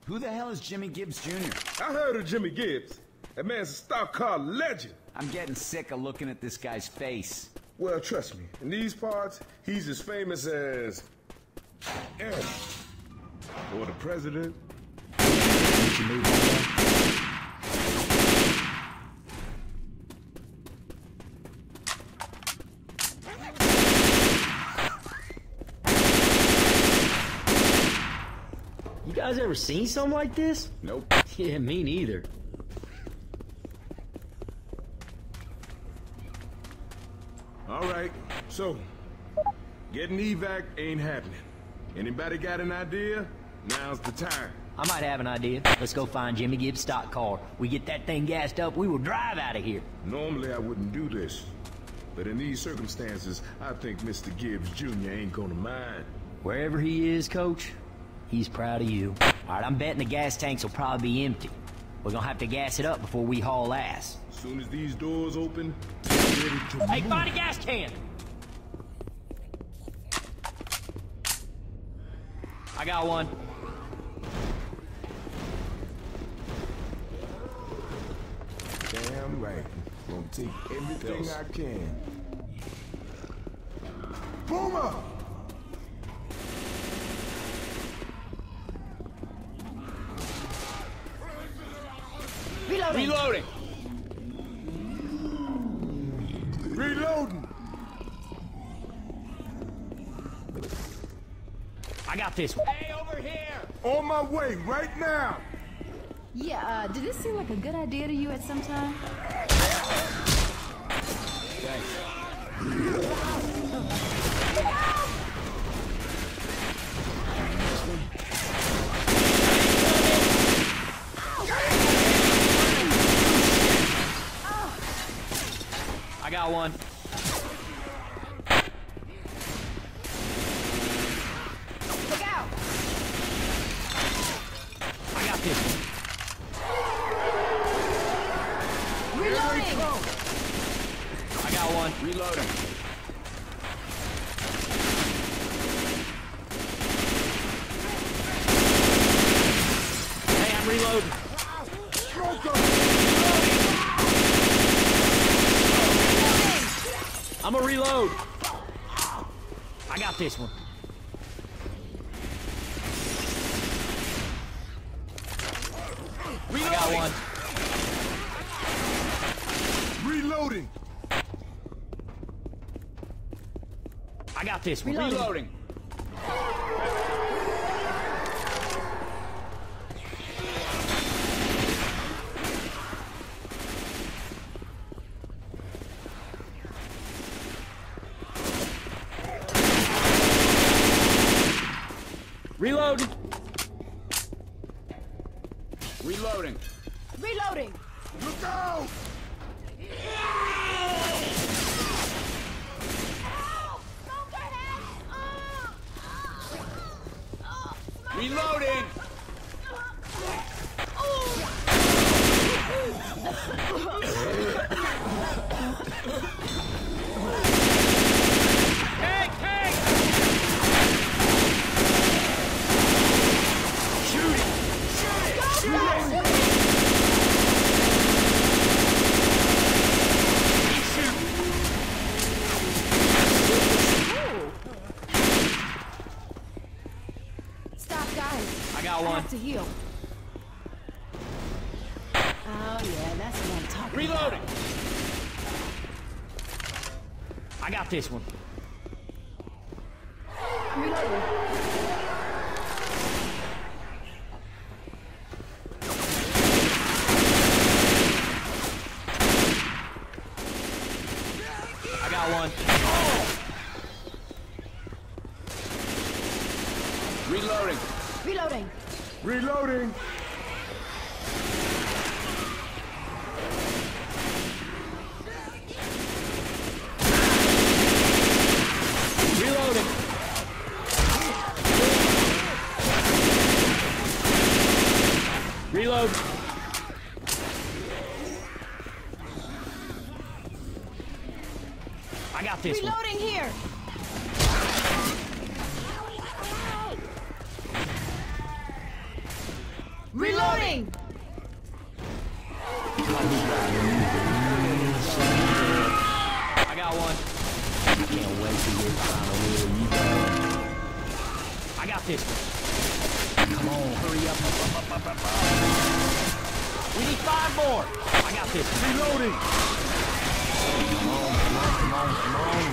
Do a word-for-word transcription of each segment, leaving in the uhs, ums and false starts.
Who the hell is Jimmy Gibbs Junior? I heard of Jimmy Gibbs. That man's a stock car legend. I'm getting sick of looking at this guy's face. Well, trust me, in these parts, he's as famous as Eric. Or the president. You guys ever seen something like this? Nope. Yeah, me neither. All right, so, getting evac ain't happening. Anybody got an idea? Now's the time. I might have an idea. Let's go find Jimmy Gibbs' stock car. We get that thing gassed up, we will drive out of here. Normally I wouldn't do this, but in these circumstances, I think Mister Gibbs Junior ain't gonna mind. Wherever he is, Coach, he's proud of you. All right, I'm betting the gas tanks will probably be empty. We're gonna have to gas it up before we haul ass. As soon as these doors open, get ready to Hey, move. find a gas can! I got one. Damn right. Gonna take everything I can. Boomer! Reloading! Reloading! Reloading! I got this one. Hey, over here! On my way, right now! Yeah, uh, did this seem like a good idea to you at some time? I got one. Look out! I got this one. Reloading! I got one. Reloading. Hey, I'm reloading. I'm a reload. I got this one. I got one. Reloading! I got this one. Reloading. Reloading. Reload. Reloading. Reloading! Look out! Reloading! Hey, hey! Shoot it! Shoot it! Stop, guys. I got I one. have to heal. Oh, yeah, that's what I'm talking Reloading. I got this one. about. Reloading. I got one. Reloading. Reloading. Reloading! Reloading. Reload. I got this one. Reloading here. I got one. I can't wait to get behind the wheel. You go. I got this one. Come on, hurry up. Up, up, up, up, up. We need five more. I got this one. Reloading. Come on, come on, come on, come on.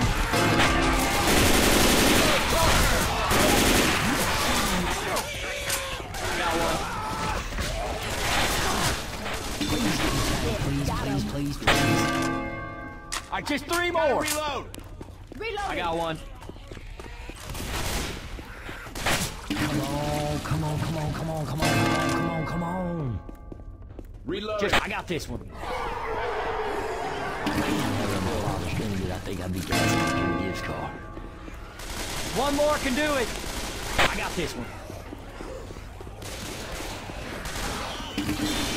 I got one. Please, please, please, please. All right, just three more. Reload. Reloading. I got one. Come on, come on, come on, come on, come on, come on, come on, come on. Reloading. Just, I got this one. I think I'd be gassing this car. One more can do it. I got this one.